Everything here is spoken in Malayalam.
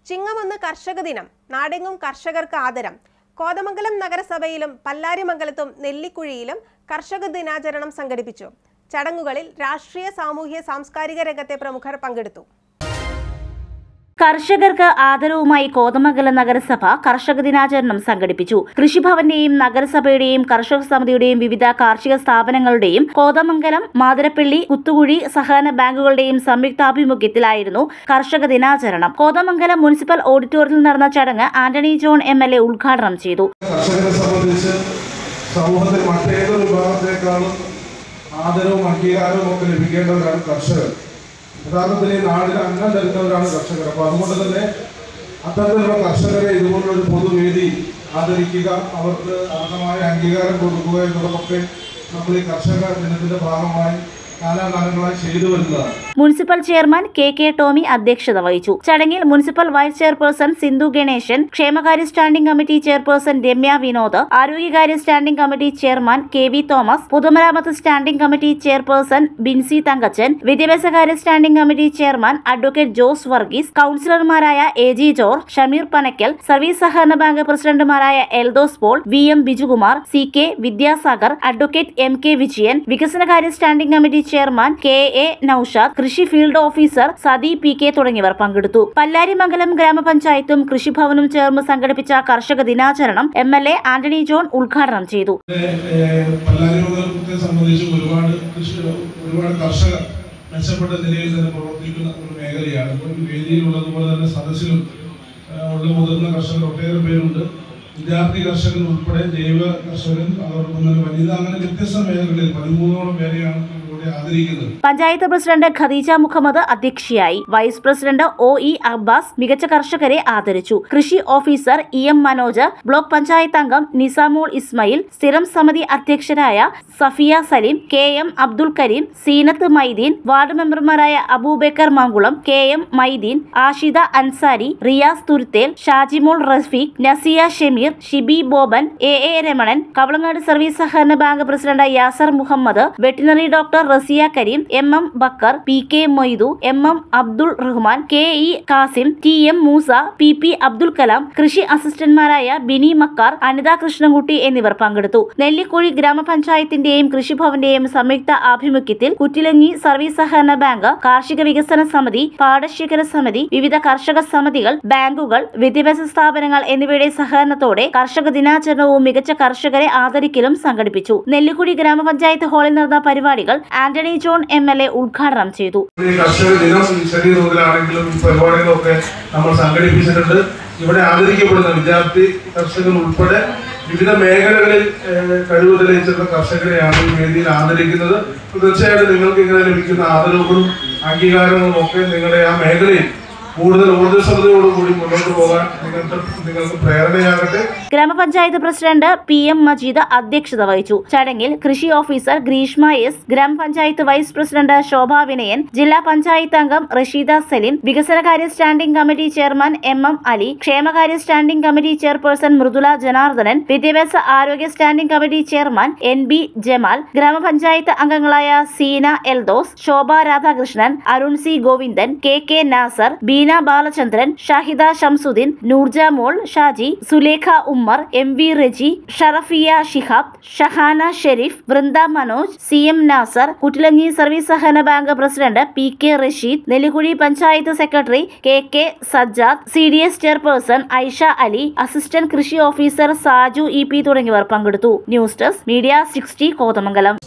ചിങ്ങമൊന്ന് കർഷക ദിനം. നാടെങ്ങും കർഷകർക്ക് ആദരം. കോതമംഗലം നഗരസഭയിലും പല്ലാരിമംഗലത്തും നെല്ലിക്കുഴിയിലും കർഷക ദിനാചരണം സംഘടിപ്പിച്ചു. ചടങ്ങുകളിൽ രാഷ്ട്രീയ, സാമൂഹ്യ, സാംസ്കാരിക രംഗത്തെ പ്രമുഖർ പങ്കെടുത്തു. കർഷകർക്ക് ആദരവുമായി കോതമംഗലം നഗരസഭ കർഷക ദിനാചരണം സംഘടിപ്പിച്ചു. കൃഷിഭവന്റെയും നഗരസഭയുടെയും കർഷക സമിതിയുടെയും വിവിധ കാർഷിക സ്ഥാപനങ്ങളുടെയും കോതമംഗലം, മാതിരപ്പള്ളി, കുത്തുകുഴി സഹകരണ ബാങ്കുകളുടെയും സംയുക്താഭിമുഖ്യത്തിലായിരുന്നു കർഷക ദിനാചരണം. കോതമംഗലം മുനിസിപ്പൽ ഓഡിറ്റോറിയത്തിൽ നടന്ന ചടങ്ങ് ആന്റണി ജോൺ MLA ഉദ്ഘാടനം ചെയ്തു. കർഷകരെ സംബന്ധിച്ച് സമൂഹത്തിൽ മറ്റേതൊരു വിഭാഗത്തെക്കാളും ആദരവും അംഗീകാരവും ഒക്കെ ലഭിക്കേണ്ടവരാണ് കർഷകർ. യഥാർത്ഥത്തിൽ ഈ നാടിന് അന്നം തരുന്നവരാണ് കർഷകർ. അപ്പോൾ അതുകൊണ്ട് തന്നെ അത്തരത്തിലുള്ള കർഷകരെ ഇതുപോലൊരു പൊതുവേദി ആദരിക്കുക, അവർക്ക് അർഹമായ അംഗീകാരം കൊടുക്കുക എന്നുള്ളതൊക്കെ നമ്മൾ ഈ കർഷക ദിനത്തിന്റെ ഭാഗമായി കാലാകാലങ്ങളായി ചെയ്തു വരുന്നതാണ്. മുനിസിപ്പൽ ചെയർമാൻ KK ടോമി അധ്യക്ഷത വഹിച്ചു. ചടങ്ങിൽ municipal vice chairperson Sindhu Ganesan, ക്ഷേമകാര്യ standing committee chairperson Ramya Vinod, ആരോഗ്യകാര്യ standing committee chairman KV Thomas, പൊതുമരാമത്ത് standing committee chairperson Binsy Thankachan, വിദ്യാഭ്യാസകാര്യ standing committee chairman advocate Jose Varghese, കൌൺസിലർമാരായ AG ജോർജ്, ഷമീർ പനക്കൽ, സർവീസ് സഹകരണ ബാങ്ക് പ്രസിഡന്റുമാരായ Eldhose Paul, VM Bijukumar, CK Vidyasagar, advocate MK Vijayan, വികസനകാര്യ standing committee chairman KA Noushad, കൃഷി ഫീൽഡ് ഓഫീസർ സതി PK തുടങ്ങിയവർ പങ്കെടുത്തു. പല്ലാരിമംഗലം ഗ്രാമപഞ്ചായത്തും കൃഷിഭവനും ചേർന്ന് സംഘടിപ്പിച്ച കർഷക ദിനാചരണം MLA ആന്റണി ജോൺ ഉദ്ഘാടനം ചെയ്തു. പല്ലാരിമംഗലത്തെ സംബന്ധിച്ച് ഒരുപാട് കർഷകർ മെച്ചപ്പെട്ട നിലയിൽ തന്നെ പ്രവർത്തിക്കുന്ന ഒരു മേഖലയാണ്. വേദിയിലുള്ളതുപോലെ തന്നെ സദസ്സിലും ഉള്ള മുതിർന്ന കർഷകർ ഒട്ടേറെ പേരുണ്ട്. വിദ്യാർത്ഥി കർഷകർ ഉൾപ്പെടെ ജൈവ കർഷകൻ, അതോടൊപ്പം തന്നെ വനിത, അങ്ങനെ വ്യത്യസ്ത മേഖലകളിൽ 13ഓളം പേരെയാണ് ആദരിക്കുന്നത്. പഞ്ചായത്ത് പ്രസിഡന്റ് ഖദീജ മുഹമ്മദ് അധ്യക്ഷയായി. വൈസ് പ്രസിഡന്റ് OE അബ്ബാസ് മികച്ച കർഷകരെ ആദരിച്ചു. കൃഷി officer EM Manoj, block panchayat അംഗം നിസാമോൾ ഇസ്മായിൽ, സ്ഥിരം സമിതി അധ്യക്ഷരായ സഫിയ സലീം, KM അബ്ദുൽ കരീം, സീനത്ത് മൈദീൻ, വാർഡ് മെമ്പർമാരായ Aboobacker Mankulam, KM Maideen, Ashida Ansari, Riyas Thuruthel, Shajimol Rafeeq, Nasiya Shameer, Shibi Boban, AA Ramanan, Kavalangad service സഹകരണ bank president Yasar Muhammad, veterinary doctor Rasiya Kareem, MM Backer, PK Moidu, MM Abdul Rahman, KE Kasim, TM Moosa, PP Abdul Kalam, കൃഷി അസിസ്റ്റന്റ്മാരായ ബിനി മക്കാർ, അനിത കൃഷ്ണൻകുട്ടി എന്നിവർ പങ്കെടുത്തു. നെല്ലിക്കുഴി ഗ്രാമപഞ്ചായത്തിന്റെയും കൃഷിഭവന്റെയും സംയുക്ത ആഭിമുഖ്യത്തിൽ കുറ്റിലഞ്ഞി സർവീസ് സഹകരണ ബാങ്ക്, കാർഷിക വികസന സമിതി, പാടശേഖര സമിതി, വിവിധ കർഷക സമിതികൾ, ബാങ്കുകൾ, വിദ്യാഭ്യാസ സ്ഥാപനങ്ങൾ എന്നിവയുടെ സഹകരണത്തോടെ കർഷക ദിനാചരണവും മികച്ച കർഷകരെ ആദരിക്കലും സംഘടിപ്പിച്ചു. നെല്ലിക്കുഴി ഗ്രാമപഞ്ചായത്ത് ഹാളിൽ നടന്ന പരിപാടികൾ ആന്റണി ജോൺ MLA ഉദ്ഘാടനം ചെയ്തു. കർഷക ദിനം ചെറിയ തോതിലാണെങ്കിലും പരിപാടികളൊക്കെ നമ്മൾ സംഘടിപ്പിച്ചിട്ടുണ്ട്. ഇവിടെ ആദരിക്കപ്പെടുന്ന വിദ്യാർത്ഥി കർഷകർ ഉൾപ്പെടെ വിവിധ മേഖലകളിൽ കഴിവ് തെളിയിച്ചിട്ടുള്ള കർഷകരെയാണ് ഈ വേദിയിൽ ആദരിക്കുന്നത്. തീർച്ചയായിട്ടും നിങ്ങൾക്ക് ഇങ്ങനെ ലഭിക്കുന്ന ആദരവുകളും അംഗീകാരങ്ങളും ഒക്കെ നിങ്ങളുടെ ആ മേഖലയിൽ കൂടുതൽ ഊർജ്ജസ്വലതയോടുകൂടി മുന്നോട്ട് പോകാൻ നിങ്ങൾക്ക് പ്രേരണയാകട്ടെ. ഗ്രാമപഞ്ചായത്ത് പ്രസിഡന്റ് PM മജീദ് അധ്യക്ഷത വഹിച്ചു. ചടങ്ങിൽ കൃഷി ഓഫീസർ ഗ്രീഷ്മ S, ഗ്രാമപഞ്ചായത്ത് വൈസ് പ്രസിഡന്റ് ശോഭ വിനയൻ, ജില്ലാ പഞ്ചായത്ത് അംഗം റഷീദ സലീം, വികസനകാര്യ standing committee chairman MM Ali, ക്ഷേമകാര്യ standing committee chairperson Mridula Janardhanan, വിദ്യാഭ്യാസ ആരോഗ്യ standing committee chairman NB Jamal, ഗ്രാമപഞ്ചായത്ത് അംഗങ്ങളായ Seena Eldhose, Shobha Radhakrishnan, Arun C Govindan, KK Nasar, Beena Balachandran, Shahida Shamsudheen, Noorja Mol, Shaji, Sulekha Ummer, MV Reji, Sharafiya Shihab, Shahana Sherif, Vrinda Manoj, CM Nasar, Kuttilanji service സഹകരണ bank president PK Rasheed, Nellikuzhi panchayat secretary KK Sajjad, CDS chairperson Aisha Ali, assistant കൃഷി ഓഫീസർ സാജു EP തുടങ്ങിയവർ പങ്കെടുത്തു. News desk media 60 Kothamangalam.